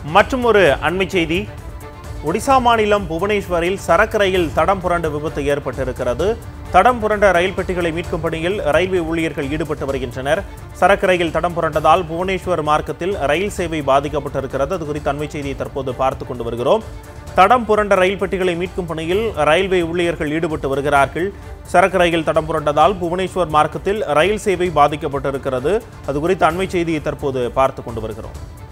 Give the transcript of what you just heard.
மற்றும் ஒரு அண்மை செய்தி. ஒடிசா மாநிலம் புவனேஸ்வரில் சரக்கு ரயில் தடம் புரண்ட விபத்து ஏற்பட்டிருக்கிறது. தடம் புரண்ட ரயில் பெட்டிகளை மீட்கும் பணியில் ரயில்வே ஊழியர்கள் ஈடுபட்டு வருகின்றனர். சரக்கு ரயில் தடம் புரண்டதால் புவனேஸ்வர் மார்க்கத்தில் ரயில் சேவை பாதிக்கப்பட்டிருக்கிறது. அது குறித்த அண்மை செய்தியை தற்போது பார்த்து கொண்டு வருகிறோம். தடம் புரண்ட ரயில் பெட்டிகளை மீட்கும் பணியில் ரயில்வே ஊழியர்கள் ஈடுபட்டு வருகிறார்கள். சரக்கு ரயில் தடம் புரண்டதால் புவனேஸ்வர் மார்க்கத்தில் ரயில் சேவை பாதிக்கப்பட்டிருக்கிறது. அது குறித்த அண்மை செய்தியை தற்போது பார்த்து கொண்டு வருகிறோம்.